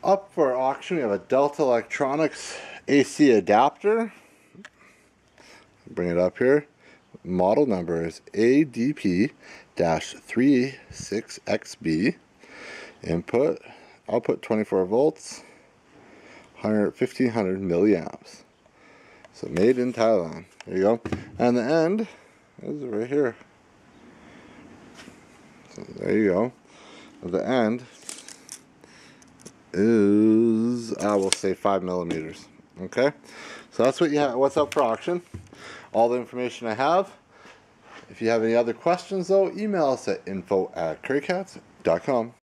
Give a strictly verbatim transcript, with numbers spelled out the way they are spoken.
Up for auction, we have a Delta Electronics A C adapter. Bring it up here. Model number is A D P thirty-six X B. Input, output twenty-four volts, fifteen hundred milliamps. So made in Thailand. There you go. And the end is right here. So there you go. The end is, I will say, five millimeters. Okay, so that's what you have. What's up for auction? All the information I have. If you have any other questions, though, email us at info at currycats dot com.